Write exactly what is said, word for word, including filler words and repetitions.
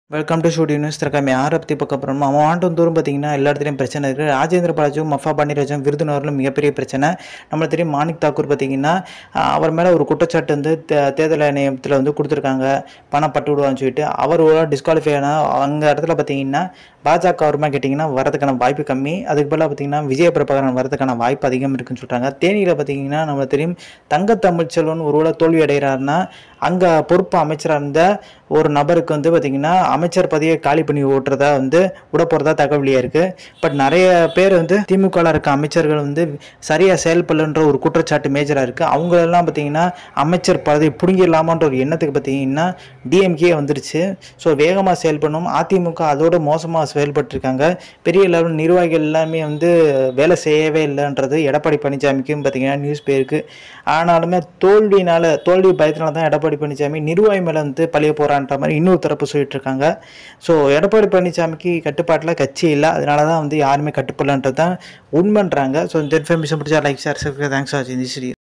Welcome to studio news. திறக்காம யாரை பற்றி பார்க்க போகிறோம். அவன் ஆண்டும் தூரம் பார்த்தீங்கன்னா எல்லா இடத்துலையும் பிரச்சனை இருக்குது. ராஜேந்திர பாலாஜியும் மஃபா பாண்டியராஜும் விருதுநகரில் மிகப்பெரிய பிரச்சனை. நம்மளுக்கு தெரியும் மாணிக் தாக்கூர் பார்த்தீங்கன்னா அவர் மேலே ஒரு குற்றச்சாட்டு வந்து தே தேர்தல் ஆணையத்தில் வந்து கொடுத்துருக்காங்க, பணம் பட்டு விடுவான்னு சொல்லிட்டு. அவர் ஒரு டிஸ்குவாலிஃபை ஆனால் அங்கே இடத்துல பார்த்தீங்கன்னா பாஜக வருமா கேட்டிங்கன்னா வரதுக்கான வாய்ப்பு கம்மி. அதுக்கு பதிலாக பார்த்தீங்கன்னா விஜய பிரபாகரன் வரதுக்கான வாய்ப்பு அதிகம் இருக்குன்னு சொல்கிறாங்க. தேனியில் பார்த்தீங்கன்னா நம்மளுக்கு தெரியும் தங்க தமிழ்ச்செல்வன் ஒருவேளை தோல்வி அடைகிறாருன்னா அங்கே பொறுப்பு அமைச்சராக இருந்த ஒரு நபருக்கு வந்து பார்த்திங்கன்னா அமைச்சர் பதவியை காலி பண்ணி ஓட்டுறதா வந்து விட போகிறதா தகவலியாக இருக்குது. பட் நிறைய பேர் வந்து திமுகவில் இருக்க அமைச்சர்கள் வந்து சரியாக செயல்படலன்ற ஒரு குற்றச்சாட்டு மேஜராக இருக்குது. அவங்களெல்லாம் பார்த்திங்கன்னா அமைச்சர் பதவி பிடுங்கிடலாமான்ற ஒரு எண்ணத்துக்கு பார்த்திங்கன்னா டிஎம்கே வந்துருச்சு. ஸோ வேகமாக செயல்படணும். அதிமுக அதோட மோசமாக செயல்பட்டுருக்காங்க. பெரிய லெவல் நிர்வாகிகள் எல்லாமே வந்து வேலை செய்யவே இல்லைன்றது எடப்பாடி பழனிசாமிக்கும் பார்த்திங்கன்னா நியூஸ் போயிருக்கு. ஆனாலுமே தோல்வியினால் தோல்வி பயத்தினால தான் எடப்பாடி பழனிசாமி நிர்வாகி மேலே வந்து பழிய போகிறான்ற மாதிரி இன்னொரு தரப்பு சொல்லிட்டு இருக்காங்க. ஸோ எடப்பாடி பழனிசாமிக்கு கட்டுப்பாட்டில் கட்சி இல்லை, அதனால தான் வந்து யாருமே கட்டுப்படலன்றது தான் உண்மைன்றாங்க. ஸோ இந்த இன்ஃபர்மேஷன் பிடிச்சா லைக் ஷேர். தேங்க்ஸ் ஃபார் வாட்சிங் திஸ் வீடியோ.